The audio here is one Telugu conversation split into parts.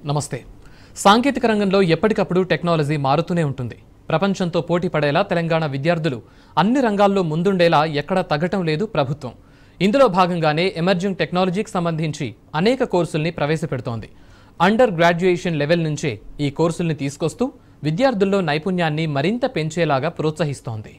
నమస్తే. సాంకేతిక రంగంలో ఎప్పటికప్పుడు టెక్నాలజీ మారుతూనే ఉంటుంది. ప్రపంచంతో పోటీ పడేలా తెలంగాణ విద్యార్థులు అన్ని రంగాల్లో ముందుండేలా ఎక్కడా తగ్గటం లేదు ప్రభుత్వం. ఇందులో భాగంగానే ఎమర్జింగ్ టెక్నాలజీకి సంబంధించి అనేక కోర్సుల్ని ప్రవేశపెడుతోంది. అండర్ గ్రాడ్యుయేషన్ లెవెల్ నుంచే ఈ కోర్సుల్ని తీసుకొస్తూ విద్యార్థుల్లో నైపుణ్యాన్ని మరింత పెంచేలాగా ప్రోత్సహిస్తోంది.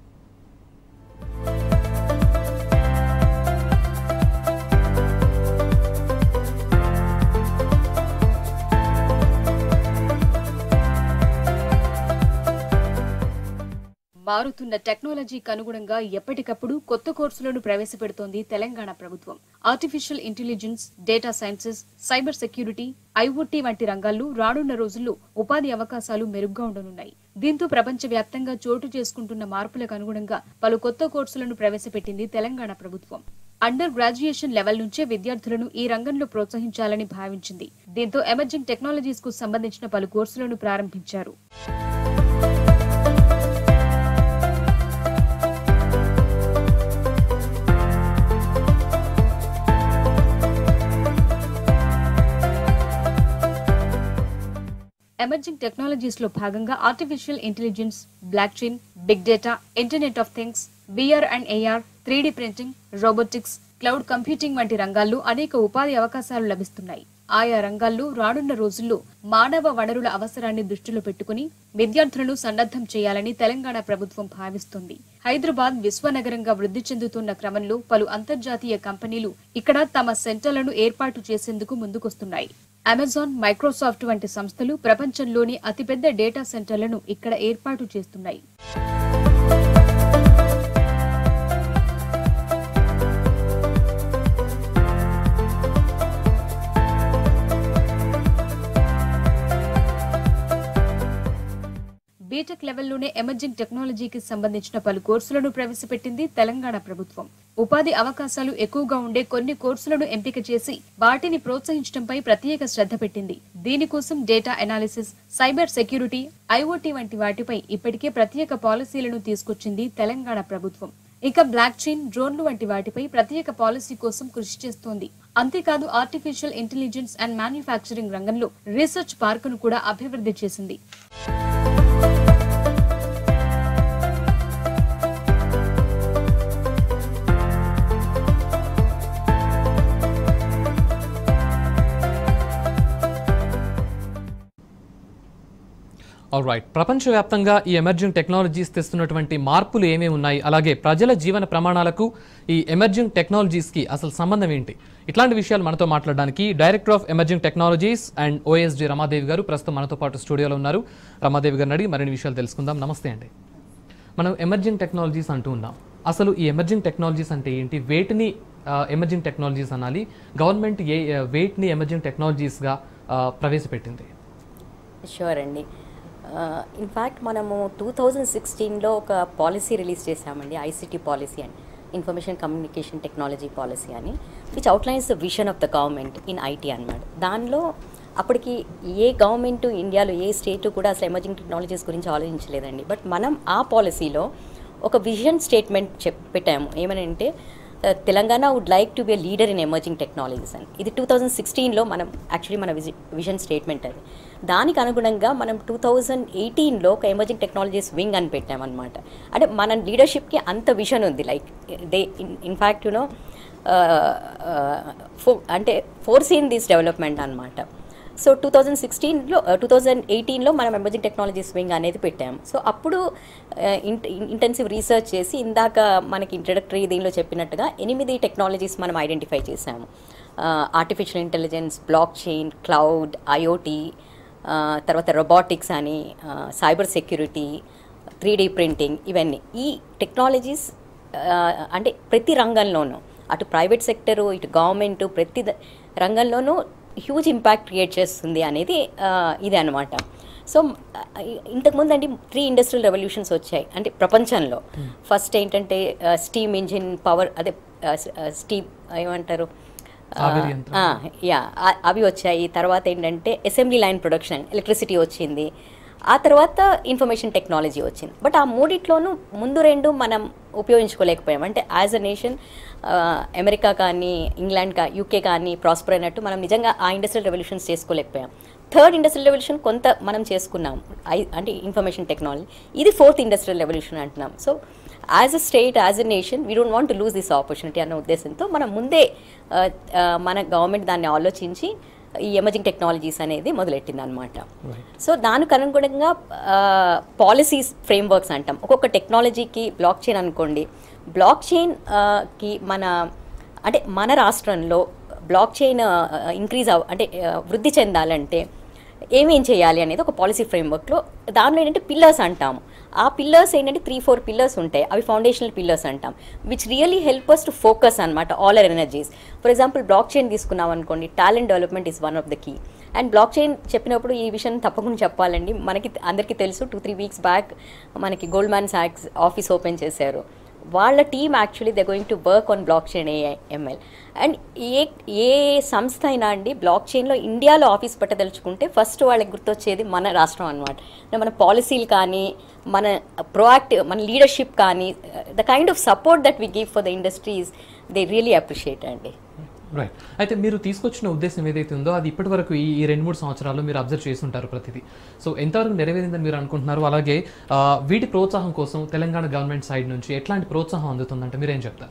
మారుతున్న టెక్నాలజీకి అనుగుణంగా ఎప్పటికప్పుడు కొత్త కోర్సులను ప్రవేశపెడుతోంది తెలంగాణ ప్రభుత్వం. Artificial intelligence, data sciences, cyber security, IoT వంటి రంగాల్లో రానున్న రోజుల్లో ఉపాధి అవకాశాలు మెరుగ్గా ఉండనున్నాయి. దీంతో ప్రపంచవ్యాప్తంగా చోటు చేసుకుంటున్న మార్పులకు అనుగుణంగా పలు కొత్త కోర్సులను ప్రవేశపెట్టింది తెలంగాణ ప్రభుత్వం. అండర్ గ్రాడ్యుయేషన్ లెవెల్ నుంచే విద్యార్థులను ఈ రంగంలో ప్రోత్సహించాలని భావించింది. దీంతో ఎమర్జింగ్ టెక్నాలజీస్ కు సంబంధించిన పలు కోర్సులను ప్రారంభించారు. ఎమర్జింగ్ టెక్నాలజీస్ లో భాగంగా artificial intelligence, blockchain, big data, internet of things, VR and AR, 3D printing, robotics, cloud computing వంటి రంగాల్లో అనేక ఉపాధి అవకాశాలు లభిస్తున్నాయి. ఆయా రంగాల్లో రానున్న రోజుల్లో మానవ వనరుల అవసరాన్ని దృష్టిలో పెట్టుకుని విద్యార్థులను సన్నద్ధం చేయాలని తెలంగాణ ప్రభుత్వం భావిస్తుంది. హైదరాబాద్ విశ్వనగరంగా వృద్ధి చెందుతున్న క్రమంలో పలు అంతర్జాతీయ కంపెనీలు ఇక్కడ తమ సెంటర్లను ఏర్పాటు చేసేందుకు ముందుకొస్తున్నాయి. అమెజాన్, మైక్రోసాఫ్ట్ వంటి సంస్థలు ప్రపంచంలోని అతిపెద్ద డేటా సెంటర్లను ఇక్కడ ఏర్పాటు చేస్తున్నాయి. బీటెక్ లెవెల్లోనే ఎమర్జింగ్ టెక్నాలజీకి సంబంధించిన పలు కోర్సులను ప్రవేశపెట్టింది తెలంగాణ ప్రభుత్వం. ఉపాధి అవకాశాలు ఎక్కువగా ఉండే కొన్ని కోర్సులను ఎంపిక చేసి వాటిని ప్రోత్సహించడంపై ప్రత్యేక శ్రద్ధ పెట్టింది. దీనికోసం data analysis, cyber security, IoT వంటి వాటిపై ఇప్పటికే ప్రత్యేక పాలసీలను తీసుకొచ్చింది తెలంగాణ ప్రభుత్వం. ఇక బ్లాక్ చైన్, డ్రోన్లు వంటి వాటిపై ప్రత్యేక పాలసీ కోసం కృషి చేస్తోంది. అంతేకాదు ఆర్టిఫిషియల్ ఇంటెలిజెన్స్ అండ్ మ్యానుఫ్యాక్చరింగ్ రంగంలో రీసెర్చ్ పార్కును కూడా అభివృద్ధి చేసింది. ఆల్రైట్, ప్రపంచవ్యాప్తంగా ఈ ఎమర్జింగ్ టెక్నాలజీస్ తెస్తున్నటువంటి మార్పులు ఏమేమి ఉన్నాయి, అలాగే ప్రజల జీవన ప్రమాణాలకు ఈ ఎమర్జింగ్ టెక్నాలజీస్కి అసలు సంబంధం ఏంటి, ఇట్లాంటి విషయాలు మనతో మాట్లాడడానికి director of emerging technologies and OSD Ramadevi గారు ప్రస్తుతం మనతో పాటు స్టూడియోలో ఉన్నారు. రమాదేవి గారిని అడిగి మరిన్ని విషయాలు తెలుసుకుందాం. నమస్తే అండి. మనం ఎమర్జింగ్ టెక్నాలజీస్ అంటూ ఉన్నాం. అసలు ఈ ఎమర్జింగ్ టెక్నాలజీస్ అంటే ఏంటి, వేటిని ఎమర్జింగ్ టెక్నాలజీస్ అనాలి, గవర్నమెంట్ వేటిని ఎమర్జింగ్ టెక్నాలజీస్గా ప్రవేశపెట్టింది? షూర్ అండి. ఇన్ఫ్యాక్ట్ మనము 2016లో ఒక పాలసీ రిలీజ్ చేశామండి, ICT policy and information communication technology policy అని, which outlines the vision of the government in IT అన్నమాట. దానిలో అప్పటికి ఏ గవర్నమెంట్ ఇండియాలో ఏ స్టేట్ కూడా అసలు ఎమర్జింగ్ టెక్నాలజీస్ గురించి ఆలోచించలేదండి. బట్ మనం ఆ పాలసీలో ఒక విజన్ స్టేట్మెంట్ పెట్టాము. ఏమనంటే Telangana would like to be a leader in emerging technologies అని. ఇది 2016లో మనం యాక్చువల్లీ మన విజన్ స్టేట్మెంట్ అది. దానికి అనుగుణంగా మనం 2018లో ఒక ఎమర్జింగ్ టెక్నాలజీస్ వింగ్ అని పెట్టామన్నమాట. అంటే మన లీడర్షిప్కి అంత విజన్ ఉంది. లైక్ దే ఇన్ఫ్యాక్ట్ యునో అంటే ఫోర్సీన్ దిస్ డెవలప్మెంట్ అనమాట. సో 2018లో మనం ఎమర్జింగ్ టెక్నాలజీస్ వింగ్ అనేది పెట్టాము. సో అప్పుడు ఇంటెన్సివ్ రీసెర్చ్ చేసి ఇందాక మనకి ఇంట్రడక్టరీ దీనిలో చెప్పినట్టుగా 8 టెక్నాలజీస్ మనం ఐడెంటిఫై చేసాము. Artificial intelligence, blockchain, cloud, IoT, తర్వాత రోబోటిక్స్ అని, సైబర్ సెక్యూరిటీ, 3D ప్రింటింగ్, ఇవన్నీ ఈ టెక్నాలజీస్ అంటే ప్రతి రంగంలోనూ, అటు ప్రైవేట్ సెక్టరు, ఇటు గవర్నమెంటు, ప్రతి రంగంలోనూ హ్యూజ్ ఇంపాక్ట్ క్రియేట్ చేస్తుంది అనేది ఇదే అనమాట. సో ఇంతకుముందు అంటే 3 ఇండస్ట్రియల్ రెవల్యూషన్స్ వచ్చాయి అంటే ప్రపంచంలో. ఫస్ట్ ఏంటంటే స్టీమ్ ఇంజిన్ పవర్, అదే స్టీమ్ ఏమంటారు, అవి వచ్చాయి. తర్వాత ఏంటంటే అసెంబ్లీ లైన్ ప్రొడక్షన్, ఎలక్ట్రిసిటీ వచ్చింది. ఆ తర్వాత ఇన్ఫర్మేషన్ టెక్నాలజీ వచ్చింది. బట్ ఆ మూడిట్లోనూ ముందు రెండు మనం ఉపయోగించుకోలేకపోయాం. అంటే యాజ్ అ నేషన్ అమెరికా కానీ ఇంగ్లాండ్ యూకే కానీ ప్రాస్పర్ అయినట్టు మనం నిజంగా ఆ ఇండస్ట్రియల్ రెవల్యూషన్స్ చేసుకోలేకపోయాం. థర్డ్ ఇండస్ట్రియల్ రెవల్యూషన్ కొంత మనం చేసుకున్నాం, అంటే ఇన్ఫర్మేషన్ టెక్నాలజీ. ఇది ఫోర్త్ ఇండస్ట్రియల్ రెవల్యూషన్ అంటున్నాం. So as a state, as a nation, we don't want to lose this opportunity అన్న ఉద్దేశంతో మనం ముందే మన గవర్నమెంట్ దాన్ని ఆలోచించి ఈ ఎమర్జింగ్ టెక్నాలజీస్ అనేది మొదలెట్టింది అనమాట. సో దానికి అనుగుణంగా పాలసీస్, ఫ్రేమ్వర్క్స్ అంటాం. ఒక్కొక్క టెక్నాలజీకి బ్లాక్ చైన్ అనుకోండి, బ్లాక్ చైన్కి మన రాష్ట్రంలో బ్లాక్ చైన్ ఇంక్రీజ్ అంటే వృద్ధి చెందాలంటే ఏమేం చేయాలి అనేది ఒక పాలసీ ఫ్రేమ్వర్క్లో దానిలో ఏంటంటే పిల్లర్స్ అంటాము. ఆ పిల్లర్స్ ఏంటంటే 3-4 పిల్లర్స్ ఉంటాయి. అవి ఫౌండేషనల్ పిల్లర్స్ అంటాం, which really help us to focus అనమాట all our energies. For example blockchain తీసుకున్నాం అనుకోండి, talent development is one of the key. And blockchain చెప్పినప్పుడు ఈ విషయం తప్పకుండా చెప్పాలండి. మనకి అందరికీ తెలుసు, 2-3 వీక్స్ బ్యాక్ మనకి గోల్డ్మాన్ సాక్స్ ఆఫీస్ ఓపెన్ చేశారు. వాళ్ళ team actually they going to work on blockchain AIML. And ఏ సంస్థ అయినా అండి బ్లాక్ చైన్లో ఇండియాలో ఆఫీస్ పెట్టదలుచుకుంటే ఫస్ట్ వాళ్ళకి గుర్తొచ్చేది మన రాష్ట్రం అనమాట. మన పాలసీలు కానీ, మన ప్రోయాక్టివ్, మన లీడర్షిప్ కానీ, the kind of support that we give for the industries, they really appreciate అండి. రైట్. అయితే మీరు తీసుకొచ్చిన ఉద్దేశం ఏదైతే ఉందో అది ఇప్పటి వరకు ఈ 2-3 సంవత్సరాల్లో మీరు అబ్జర్వ్ చేస్తుంటారు ప్రతిదీ. సో ఎంతవరకు నెరవేరిందని మీరు అనుకుంటున్నారు? అలాగే వీటి ప్రోత్సాహం కోసం తెలంగాణ గవర్నమెంట్ సైడ్ నుంచి ఎట్లాంటి ప్రోత్సాహం అందుతుందంటే మీరేం చెప్తారు?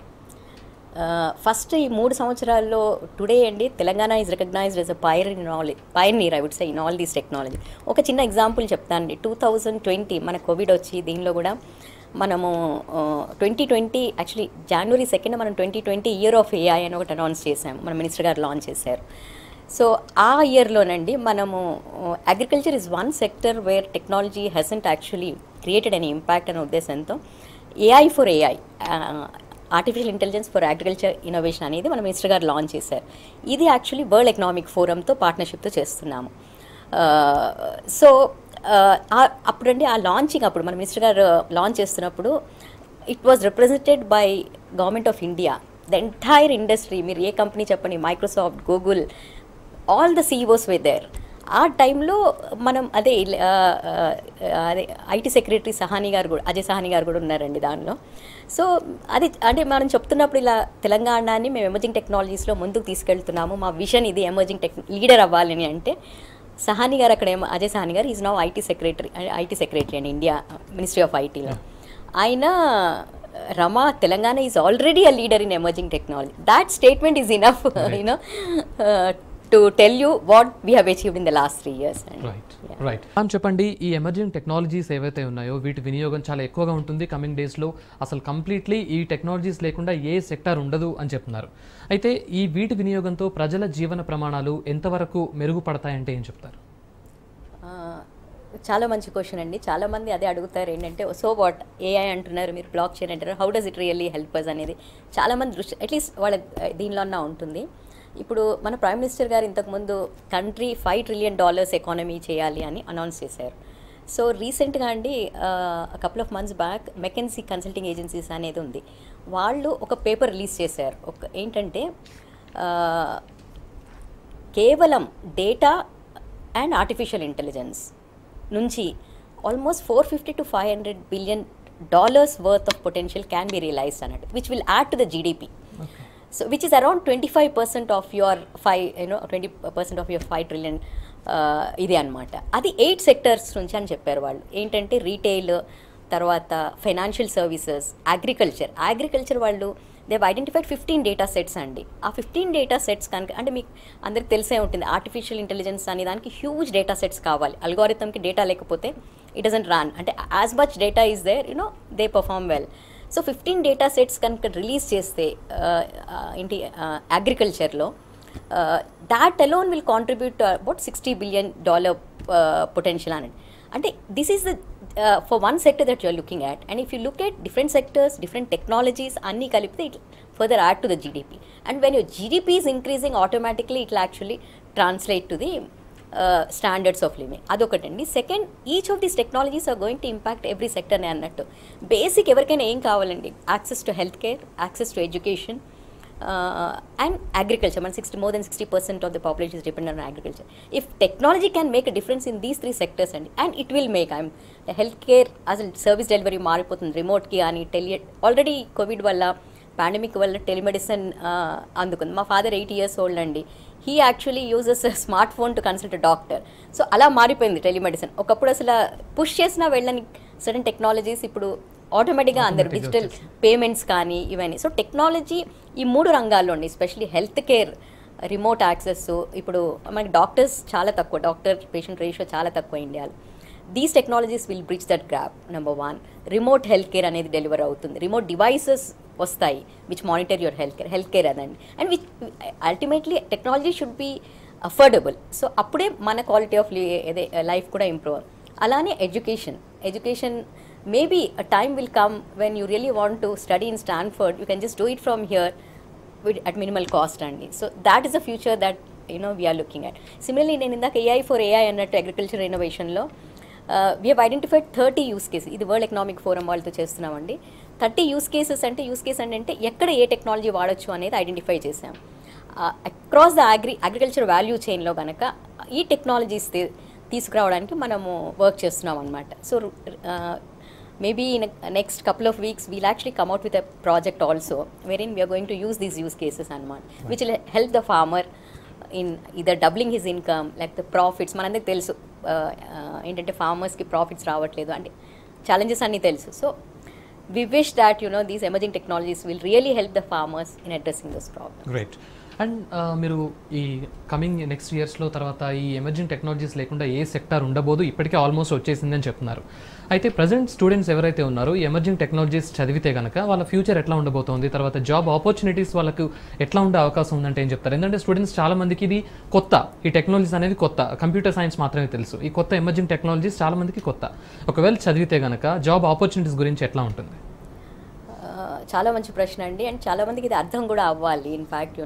ఫస్ట్ ఈ 3 సంవత్సరాల్లో టుడే అండి Telangana is recognized as a pioneer I would say in all these technology. ఒక చిన్న ఎగ్జాంపుల్ చెప్తానండి. 2020 మన కోవిడ్ వచ్చి దీనిలో కూడా మనము 2020 యాక్చువల్లీ January 2 మనం 2020 ఇయర్ ఆఫ్ ఏఐ అని ఒకటి అనౌన్స్ చేసాము, మన మినిస్టర్ గారు లాంచ్ చేశారు. సో ఆ ఇయర్లోనండి మనము agriculture is one sector where technology hasn't actually created an impact అనే ఉద్దేశంతో AI for AI, artificial intelligence for agriculture innovation అనేది మన మినిస్టర్ గారు లాంచ్ చేశారు. ఇది యాక్చువల్లీ వరల్డ్ ఎకనామిక్ ఫోరంతో పార్ట్నర్షిప్తో చేస్తున్నాము. సో అప్పుడండి ఆ లాంచింగ్ అప్పుడు మన మినిస్టర్ గారు లాంచ్ చేస్తున్నప్పుడు it was represented by government of India, the entire industry. మీరు ఏ కంపెనీ చెప్పండి, Microsoft, Google, all the CEOs were there. ఆ టైంలో మనం అదే ఐటీ సెక్రటరీ సహాని గారు కూడా, అజయ్ సహాని గారు కూడా ఉన్నారండి దానిలో. సో అది అంటే మనం చెప్తున్నప్పుడు ఇలా తెలంగాణని మేము ఎమర్జింగ్ టెక్నాలజీస్లో ముందుకు తీసుకెళ్తున్నాము, మా విజన్ ఇది ఎమర్జింగ్ లీడర్ అవ్వాలని అంటే సహాని గారు అక్కడ అజయ్ సహాని గారు ఈజ్ నౌ ఐటీ సెక్రటరీ అండి ఇండియా మినిస్ట్రీ ఆఫ్ ఐటీలో. ఆయన Rama Telangana is already a leader in emerging technology. That statement is enough you know to tell you what we have achieved in the last 3 years. Right. చెప్పండి, ఈ ఎమర్జింగ్ టెక్నాలజీస్ ఏవైతే ఉన్నాయో వీటి వినియోగం చాలా ఎక్కువగా ఉంటుంది కమింగ్ డేస్లో. అసలు కంప్లీట్లీ ఈ టెక్నాలజీస్ లేకుండా ఏ సెక్టార్ ఉండదు అని చెప్తున్నారు. అయితే ఈ వీటి వినియోగంతో ప్రజల జీవన ప్రమాణాలు ఎంతవరకు మెరుగుపడతాయంటే ఏం చెప్తారు? చాలా మంచి క్వశ్చన్ అండి. చాలామంది అదే అడుగుతారు, ఏంటంటే సో వాట్ ఏఐ అంటున్నారు, మీరు బ్లాక్ చైన్ అంటారు, how does it really help us అనేది చాలామంది దృష్టి అట్లీస్ట్ వాళ్ళ దీనిలో అన్నా ఉంటుంది. ఇప్పుడు మన ప్రైమ్ మినిస్టర్ గారు ఇంతకుముందు కంట్రీ $5 trillion ఎకానమీ చేయాలి అని అనౌన్స్ చేశారు. సో రీసెంట్గా అండి couple of months back McKinsey consulting agencies అనేది ఉంది, వాళ్ళు ఒక పేపర్ రిలీజ్ చేశారు. ఏంటంటే కేవలం డేటా అండ్ ఆర్టిఫిషియల్ ఇంటెలిజెన్స్ నుంచి almost $450 to $500 billion worth of potential can be realized అన్నట్టు, which will add to the GDP. So which is around 25% of your 20% of your 5 trillion ఇది అనమాట. అది 8 సెక్టర్స్ నుంచి అని చెప్పారు వాళ్ళు. ఏంటంటే రీటైల్, తర్వాత ఫైనాన్షియల్ సర్వీసెస్, అగ్రికల్చర్ వాళ్ళు they have identified 15 data sets అండి. ఆ 15 డేటా సెట్స్ కనుక అంటే మీకు అందరికి తెలిసే ఉంటుంది, ఆర్టిఫిషియల్ ఇంటెలిజెన్స్ అనే దానికి హ్యూజ్ డేటా సెట్స్ కావాలి. అల్గోరిథంకి డేటా లేకపోతే ఇట్ డజంట్ రన్. అంటే as much data is there they perform well. So 15 data sets కనుక రిలీజ్ చేస్తే ఏంటి అగ్రికల్చర్లో, that alone will contribute about $60 billion potential అని. అంటే this is the for one sector that you're looking at. And if you look at different sectors, different technologies అన్నీ కలిపితే it further add to the GDP. And when your GDP is increasing automatically it will actually translate to the standards of living. అదొకటండి. Second, each of these technologies are going to impact every సెక్టర్ని అన్నట్టు. బేసిక్ ఎవరికైనా ఏం కావాలండి, access to health care, access to education, and agriculture. More than 60% of the population is dependent on agriculture. If technology can make a difference in these 3 sectors, and it will make, healthcare as a service delivery మారిపోతుంది, రిమోట్కి అని ఆల్రెడీ కోవిడ్ వల్ల పాండమిక్ వల్ల టెలిమెడిసిన్ అందుకుంది. మా ఫాదర్ 80 years old అండి. He actually uses smartphone to consult doctor. So అలా మారిపోయింది టెలిమెడిసిన్. ఒకప్పుడు అసలు పుష్ చేసినా వెళ్ళని సడన్ టెక్నాలజీస్ ఇప్పుడు ఆటోమేటిక్గా అందరు డిజిటల్ పేమెంట్స్ కానీ ఇవన్నీ. సో టెక్నాలజీ ఈ 3 రంగాల్లో అండి, especially health care, remote access. ఇప్పుడు మనకి డాక్టర్స్ చాలా తక్కువ, డాక్టర్ పేషెంట్ రేషియో చాలా తక్కువ ఇండియాలో. These technologies will bridge that gap. Number 1, remote health care అనేది డెలివర్ అవుతుంది. రిమోట్ డివైసెస్ వస్తాయి which monitor your health care అదండి. And which ultimately technology should be affordable. So అప్పుడే మన క్వాలిటీ ఆఫ్ లైఫ్ కూడా ఇంప్రూవ్. అలానే education maybe a time will come when you really want to study in Stanford, you can just do it from here at minimal cost only. So that is the future that we are looking at. Similarly, in the AI for AI and agriculture innovation lo we have identified 30 use cases. ఇది వరల్డ్ ఎకనామిక్ ఫోరం వాళ్ళతో చేస్తున్నామండి. 30 యూస్ కేసెస్ అంటే ఎక్కడ ఏ టెక్నాలజీ వాడచ్చు అనేది ఐడెంటిఫై చేసాం. అక్రాస్ ద అగ్రికల్చర్ వాల్యూ చైన్లో కనుక ఈ టెక్నాలజీస్ తీసుకురావడానికి మనము వర్క్ చేస్తున్నాం అనమాట. So maybe in next couple of weeks we'll actually come out with a project also wherein we are going to use these use cases which will help the farmer in either doubling his income, like the profits. మనందరికి తెలుసు ఏంటంటే ఫార్మర్స్కి ప్రాఫిట్స్ రావట్లేదు అంటే challenges అన్నీ తెలుసు. So we wish that these emerging technologies will really help the farmers in addressing those problems. Great. And మీరు ఈ కమింగ్ నెక్స్ట్ ఇయర్స్లో తర్వాత ఈ ఎమర్జింగ్ టెక్నాలజీస్ లేకుండా ఏ సెక్టార్ ఉండబోదు, ఇప్పటికే ఆల్మోస్ట్ వచ్చేసిందని చెప్తున్నారు. అయితే ప్రజెంట్ స్టూడెంట్స్ ఎవరైతే ఉన్నారో ఈ ఎమర్జింగ్ టెక్నాలజీస్ చదివితే కనుక వాళ్ళ ఫ్యూచర్ ఎట్లా ఉండబోతోంది, తర్వాత జాబ్ ఆపర్చునిటీస్ వాళ్ళకు ఎట్లా ఉండే అవకాశం ఉందంటే ఏం చెప్తారు? ఎందుకంటే స్టూడెంట్స్ చాలా మందికి ఇది కొత్త, ఈ టెక్నాలజీస్ అనేది కొత్త, కంప్యూటర్ సైన్స్ మాత్రమే తెలుసు. ఈ కొత్త ఎమర్జింగ్ టెక్నాలజీస్ చాలా మందికి కొత్త. ఒకవేళ చదివితే కనుక జాబ్ ఆపర్చునిటీస్ గురించి ఎట్లా ఉంటుంది? చాలా మంచి ప్రశ్న అండి. అండ్ చాలా మందికి ఇది అర్థం కూడా అవ్వాలి. ఇన్ఫ్యాక్ట్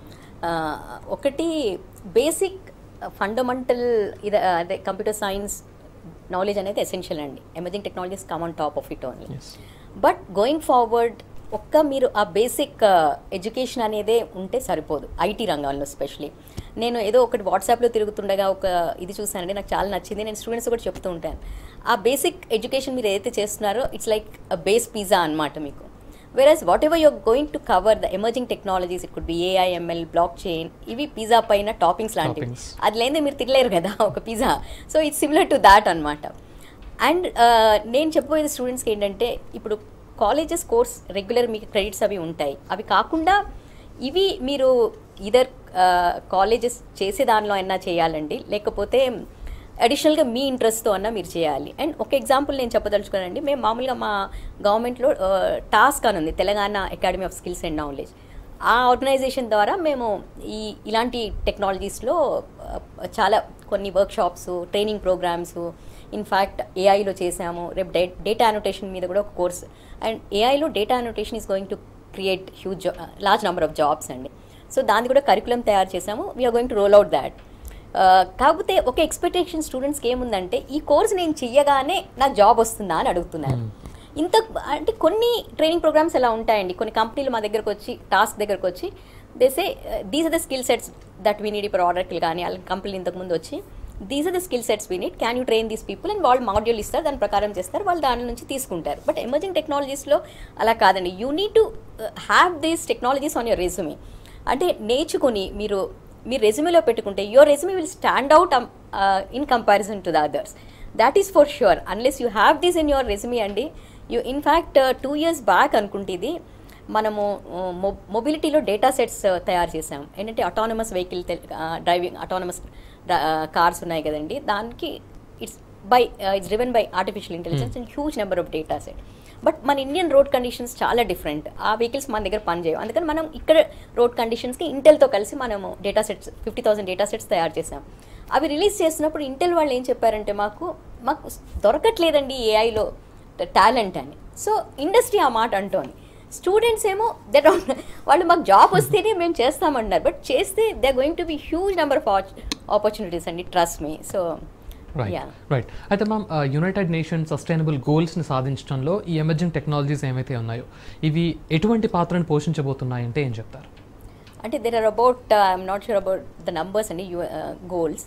ఒకటి బేసిక్ ఫండమెంటల్ అదే కంప్యూటర్ సైన్స్ నాలెడ్జ్ అనేది ఎసెన్షియల్ అండి. Emerging technologies come on top of it only. But going forward మీరు ఆ బేసిక్ ఎడ్యుకేషన్ అనేదే ఉంటే సరిపోదు. ఐటీ రంగంలో స్పెషలీ నేను ఏదో ఒకటి వాట్సాప్లో తిరుగుతుండగా ఒక ఇది చూసానండి, నాకు చాలా నచ్చింది. నేను స్టూడెంట్స్ కూడా చెప్తూ ఉంటాను, ఆ బేసిక్ ఎడ్యుకేషన్ మీరు ఏదైతే చేస్తున్నారో ఇట్స్ లైక్ బేస్ పిజ్జా అనమాట మీకు. Whereas whatever you're going to cover, the emerging technologies, it could be AI, ML, blockchain, ఇవి పిజ్జా పైన టాపింగ్స్ లాంటివి. అది లేదే మీరు తినలేరు కదా ఒక pizza. So it's similar to that అనమాట. అండ్ నేను చెప్పబోయేది స్టూడెంట్స్కి ఏంటంటే, ఇప్పుడు కాలేజెస్ కోర్స్ రెగ్యులర్ మీకు క్రెడిట్స్ అవి ఉంటాయి. అవి కాకుండా ఇవి మీరు ఇదర్ కాలేజెస్ చేసే దానిలో అయినా చేయాలండి, లేకపోతే అడిషనల్గా మీ ఇంట్రెస్ట్తో అన్నా మీరు చేయాలి. అండ్ ఒక ఎగ్జాంపుల్ నేను చెప్పదలుచుకోనండి. మేము మామూలుగా మా గవర్నమెంట్లో టాస్క్ అని ఉంది, Telangana academy of skills and knowledge. ఆ ఆర్గనైజేషన్ ద్వారా మేము ఇలాంటి టెక్నాలజీస్లో చాలా కొన్ని వర్క్షాప్స్, ట్రైనింగ్ ప్రోగ్రామ్స్, ఇన్ఫ్యాక్ట్ ఏఐలో చేసాము. రేపు డేటా అనోటేషన్ మీద కూడా ఒక కోర్స్. అండ్ ఏఐలో data annotation is going to create large number of jobs అండి. సో దాన్ని కూడా కరికులం తయారు చేసాము. We are going to roll out that. కాకపోతే ఒక ఎక్స్పెక్టేషన్ స్టూడెంట్స్కి ఏముందంటే, ఈ కోర్స్ నేను చెయ్యగానే నాకు జాబ్ వస్తుందా అని అడుగుతున్నారు. అంటే కొన్ని ట్రైనింగ్ ప్రోగ్రామ్స్ ఎలా ఉంటాయండి, కొన్ని కంపెనీలు మా దగ్గరకు వచ్చి టాస్క్ దగ్గరకు వచ్చి they say these are the skill sets that we need. ఇప్పుడు ఆర్డర్కి కానీ వాళ్ళ కంపెనీలు ఇంతకుముందు వచ్చి these are the skill sets we need, can you train these people, and వాళ్ళు మాడ్యూల్ ఇస్తారు, దాని ప్రకారం చేస్తారు, వాళ్ళు దాని నుంచి తీసుకుంటారు. బట్ ఎమర్జింగ్ టెక్నాలజీస్లో అలా కాదండి. You need to have these technologies on your resume. అంటే నేర్చుకుని మీరు రెజ్యూమేలో పెట్టుకుంటే your resume will stand out in comparison to the others. That is for sure. Unless you have this in your resume అండి. ఇన్ఫ్యాక్ట్ 2 years బ్యాక్ అనుకుంటే ఇది మనము మొబిలిటీలో డేటా సెట్స్ తయారు చేసాం. ఏంటంటే autonomous vehicle driving, autonomous cars ఉన్నాయి కదండి, దానికి it's driven by artificial intelligence and huge number of data set. But మన ఇండియన్ రోడ్ కండిషన్స్ చాలా డిఫరెంట్. ఆ వెహికల్స్ మన దగ్గర పనిచేయవు. అందుకని మనం ఇక్కడ రోడ్ కండిషన్స్కి ఇంటెల్తో కలిసి మనము డేటా సెట్స్ 50,000 డేటా సెట్స్ తయారు చేసాం. అవి రిలీజ్ చేసినప్పుడు ఇంటెల్ వాళ్ళు ఏం చెప్పారంటే, మాకు దొరకట్లేదండి ఏఐలో టాలెంట్ అని. సో ఇండస్ట్రీ ఆ మాట అంటోంది. స్టూడెంట్స్ ఏమో వాళ్ళు మాకు జాబ్ వస్తేనే మేము చేస్తామన్నారు. బట్ చేస్తే they are going to be huge number of opportunities అండి, ట్రస్ట్ మీ. So right. అయితే మ్యామ్, యునైటెడ్ నేషన్స్ సస్టైనబుల్ గోల్స్ని సాధించడంలో ఈ ఎమర్జింగ్ టెక్నాలజీస్ ఏమైతే ఉన్నాయో ఇవి ఎటువంటి పాత్రను పోషించబోతున్నాయంటే ఏం చెప్తారు? అంటే there are about I'm not sure about the numbers అండి గోల్స్.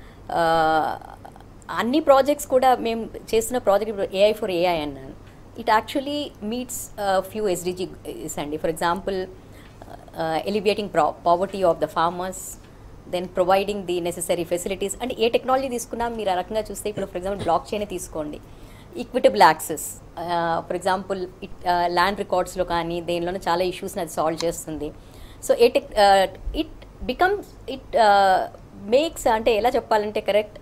అన్ని ప్రాజెక్ట్స్ కూడా మేము చేస్తున్న ప్రాజెక్ట్ ఇప్పుడు AI for AI అన్నాను. It actually meets few SDGs అండి. For example elevating poverty of the farmers, then providing the necessary facilities. అంటే ఏ టెక్నాలజీ తీసుకున్నా మీరు ఆ రకంగా చూస్తే ఇప్పుడు ఫర్ ఎగ్జాంపుల్ బ్లాక్ చైన్ తీసుకోండి, equitable access. For example land రికార్డ్స్లో కానీ దేనిలోనే చాలా ఇష్యూస్ని అది సాల్వ్ చేస్తుంది. సో ఇట్ బికమ్స్ మేక్స్ అంటే ఎలా చెప్పాలంటే కరెక్ట్,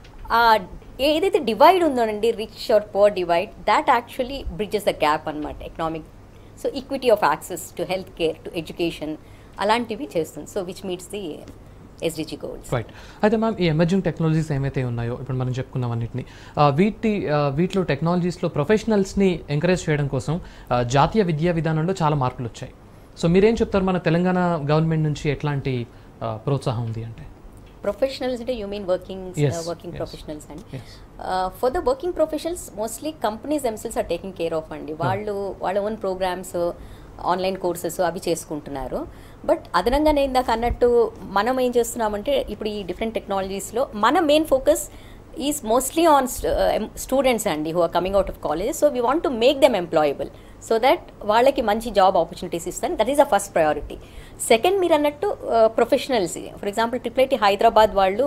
ఏదైతే డివైడ్ ఉందోనండి rich or poor divide, that actually bridges the gap అనమాట economic. So equity of access to health care, to education, అలాంటివి చేస్తుంది. So which meets the SDG goals. Right. అయితే మ్యామ్ ఈ ఎమర్జింగ్ టెక్నాలజీస్ ఏమైతే ఉన్నాయో ఇప్పుడు మనం చెప్పుకున్నాం అన్నింటినీ, వీటిలో టెక్నాలజీస్లో ప్రొఫెషనల్స్ని ఎంకరేజ్ చేయడం కోసం జాతీయ విద్యా విధానంలో చాలా మార్పులు వచ్చాయి. సో మీరేం చెప్తారు, మన తెలంగాణ గవర్నమెంట్ నుంచి ఎట్లాంటి ప్రోత్సాహం ఉంది అంటే? ప్రొఫెషనల్స్ అంటే యూ మీన్ వర్కింగ్ ప్రొఫెషనల్స్ అండి. For the working professionals mostly companies themselves are taking care of అండి. వాళ్ళ ఓన్ ప్రోగ్రామ్స్, ఆన్లైన్ కోర్సెస్ అవి చేసుకుంటున్నారు. బట్ అదనంగానే ఇందాక అన్నట్టు మనం ఏం చేస్తున్నామంటే ఇప్పుడు ఈ డిఫరెంట్ టెక్నాలజీస్లో మన main focus is mostly on students అండి who are coming out of college. So we want to make them employable so that వాళ్ళకి మంచి జాబ్ ఆపర్చునిటీస్ ఇస్తాను. That is the first priority. Second, మీరు అన్నట్టు professionals, for example IIIT Hyderabad వాళ్ళు,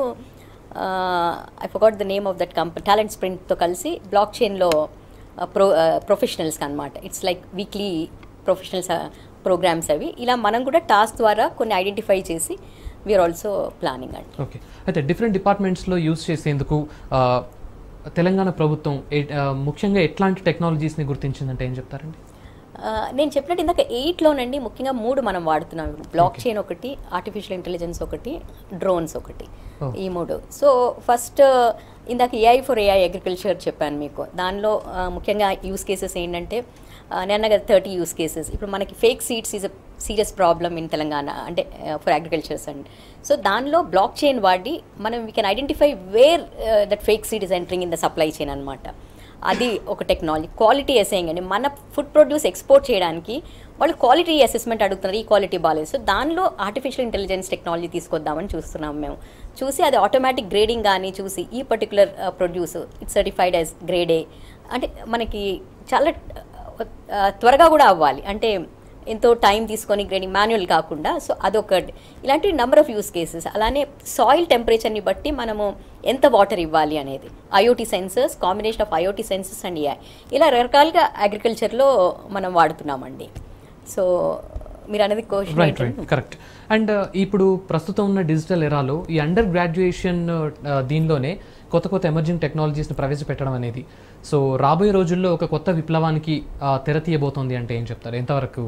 I forgot the name of that company, talent స్ప్రింట్తో కలిసి బ్లాక్ చైన్లో ప్రొఫెషనల్స్కి అనమాట. It's like weekly professionals programmes అవి. ఇలా మనం కూడా టాస్క్ ద్వారా కొన్ని ఐడెంటిఫై చేసి వీఆర్ ఆల్సో ప్లానింగ్ అండి. ఓకే. అయితే డిఫరెంట్ డిపార్ట్మెంట్స్లో యూజ్ చేసేందుకు తెలంగాణ ప్రభుత్వం ముఖ్యంగా ఎట్లాంటి టెక్నాలజీస్ని గుర్తించిందంటే ఏం చెప్తారండి? నేను చెప్పినట్టు ఇందాక 8లోనండి ముఖ్యంగా 3 మనం వాడుతున్నాం. బ్లాక్ చైన్ ఒకటి, ఆర్టిఫిషియల్ ఇంటెలిజెన్స్ ఒకటి, డ్రోన్స్ ఒకటి, ఈ 3. సో ఫస్ట్ ఇందాక AI for AI అగ్రికల్చర్ చెప్పాను మీకు. దానిలో ముఖ్యంగా యూస్ కేసెస్ ఏంటంటే నేను కదా 30 యూస్ కేసెస్. ఇప్పుడు మనకి fake seeds is a serious problem in Telangana, అంటే ఫర్ అగ్రికల్చర్స్ అండి. సో దానిలో బ్లాక్ చైన్ వాడి మనం we can identify where that fake seed is entering in the supply chain అనమాట. అది ఒక టెక్నాలజీ. క్వాలిటీ అసెసింగ్ అండి, మన ఫుడ్ ప్రొడ్యూస్ ఎక్స్పోర్ట్ చేయడానికి వాళ్ళు క్వాలిటీ అసెస్మెంట్ అడుగుతున్నారు, ఈ క్వాలిటీ బాగాలేదు. సో దానిలో ఆర్టిఫిషియల్ ఇంటెలిజెన్స్ టెక్నాలజీ తీసుకొద్దామని చూస్తున్నాం మేము. చూసి అది ఆటోమేటిక్ గ్రేడింగ్ కానీ చూసి ఈ particular produce it's certified as grade A, అంటే మనకి చాలా త్వరగా కూడా అవ్వాలి, అంటే ఎంతో టైం తీసుకొని గ్రేడింగ్ మాన్యువల్ కాకుండా. సో అదొకటి. ఇలాంటి నెంబర్ ఆఫ్ యూస్ కేసెస్. అలానే సాయిల్ టెంపరేచర్ని బట్టి మనము ఎంత వాటర్ ఇవ్వాలి అనేది, IoT sensors, combination of IoT sensors and AI, ఇలా రకరకాలుగా అగ్రికల్చర్లో మనం వాడుతున్నామండి. సో మీరు అనేది క్వశ్చన్ రైట్. కరెక్ట్. అండ్ ఇప్పుడు ప్రస్తుతం ఉన్న డిజిటల్ ఎరాలో ఈ అండర్ గ్రాడ్యుయేషన్ దీనిలోనే కొత్త ఎమర్జింగ్ టెక్నాలజీస్ని ప్రవేశపెట్టడం అనేది, సో రాబోయే రోజుల్లో ఒక కొత్త విప్లవానికి తెర తీయబోతోంది అంటే ఏం చెప్తారు? ఎంతవరకు?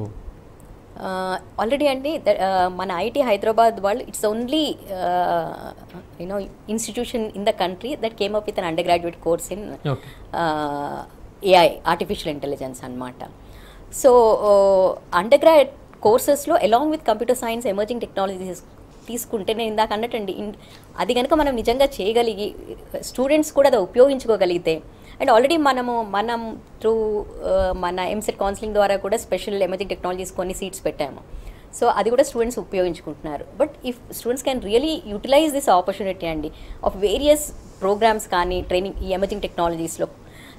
ఆల్రెడీ అండి మన IIT హైదరాబాద్ వాళ్ళు it's only institution in the country that came up with an undergraduate course in AI, artificial intelligence అనమాట. సో అండర్ గ్రాడ్యుయేట్ కోర్సెస్లో along with computer science, emerging technologies తీసుకుంటే నేను ఇందాక అన్నట్టండి, అది కనుక మనం నిజంగా చేయగలిగి స్టూడెంట్స్ కూడా అది ఉపయోగించుకోగలిగితే, అండ్ ఆల్రెడీ మనం త్రూ మన MCET కౌన్సిలింగ్ ద్వారా కూడా స్పెషల్ ఎమర్జింగ్ టెక్నాలజీస్ కొన్ని సీట్స్ పెట్టాము. సో అది కూడా స్టూడెంట్స్ ఉపయోగించుకుంటున్నారు. But if students can really utilise this opportunity అండి ఆఫ్ వేరియస్ ప్రోగ్రామ్స్ కానీ ట్రైనింగ్ ఈ ఎమర్జింగ్ టెక్నాలజీస్లో,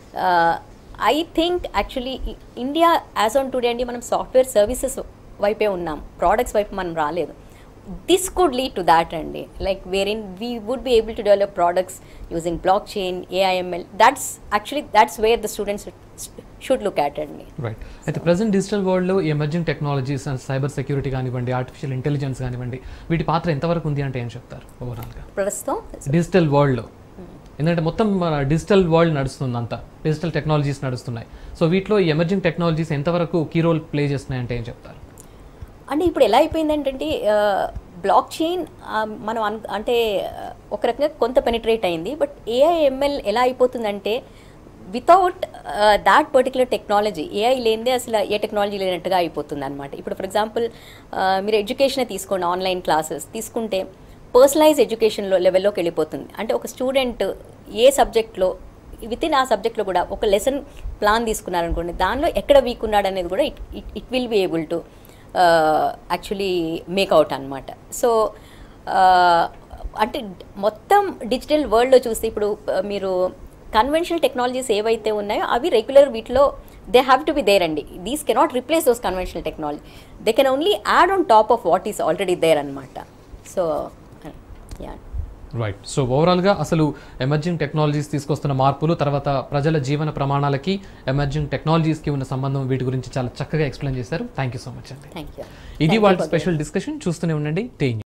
I think actually India as on today అండి మనం సాఫ్ట్వేర్ సర్వీసెస్ వైపే ఉన్నాం, ప్రోడక్ట్స్ వైపు మనం రాలేదు. This could lead to that అండి, like wherein we would be able to develop products using blockchain, AI/ML. That's where the students should look at అండి. రైట్. అయితే ప్రజెంట్ డిజిటల్ వరల్డ్లో ఈ emerging technologies and cyber security కానివ్వండి, ఆర్టిఫిషియల్ ఇంటెలిజెన్స్ కానివ్వండి, వీటి పాత్ర ఎంతవరకు ఉంది అంటే ఏం చెప్తారు ఓవరాల్గా ప్రస్తుతం డిజిటల్ వరల్డ్లో? ఎందుకంటే మొత్తం డిజిటల్ వరల్డ్ నడుస్తుంది, అంతా డిజిటల్ టెక్నాలజీస్ నడుస్తున్నాయి. సో వీటిలో ఈ ఎమర్జింగ్ టెక్నాలజీస్ ఎంతవరకు కీ రోల్ ప్లే చేస్తున్నాయి అంటే ఏం చెప్తారు? అంటే ఇప్పుడు ఎలా అయిపోయిందంటే బ్లాక్ చైన్ మనం అంటే ఒక రకంగా కొంత పెనిట్రేట్ అయింది. బట్ AI/ML ఎలా అయిపోతుందంటే without that particular technology, AI లేనిదే అసలు ఏ టెక్నాలజీ లేనట్టుగా అయిపోతుంది అనమాట. ఇప్పుడు ఫర్ ఎగ్జాంపుల్ మీరు ఎడ్యుకేషన్ తీసుకోండి, ఆన్లైన్ క్లాసెస్ తీసుకుంటే పర్సనలైజ్ ఎడ్యుకేషన్లో లెవెల్లోకి వెళ్ళిపోతుంది. అంటే ఒక స్టూడెంట్ ఏ సబ్జెక్ట్లో విత్ ఇన్ ఆ సబ్జెక్ట్లో కూడా ఒక లెసన్ ప్లాన్ తీసుకున్నారనుకోండి, దానిలో ఎక్కడ వీక్ ఉన్నాడు అనేది కూడా it will be able to actually make out అనమాట. సో అంటే మొత్తం డిజిటల్ వరల్డ్లో చూస్తే ఇప్పుడు మీరు కన్వెన్షనల్ టెక్నాలజీస్ ఏవైతే ఉన్నాయో అవి రెగ్యులర్ వీటిలో they have to be there అండి. These cannot replace those conventional technology, they can only add on top of what is already there అనమాట. So yeah right. సో ఓవరాల్గా అసలు ఎమర్జింగ్ టెక్నాలజీస్ తీసుకొస్తున్న మార్పులు, తర్వాత ప్రజల జీవన ప్రమాణాలకి ఎమర్జింగ్ టెక్నాలజీస్కి ఉన్న సంబంధం, వీటి గురించి చాలా చక్కగా ఎక్స్ప్లెయిన్ చేశారు. థ్యాంక్ యూ సో మచ్ అండి. Thank you. ఇది వాళ్ళ స్పెషల్ డిస్కషన్. చూస్తూనే ఉండండి టే.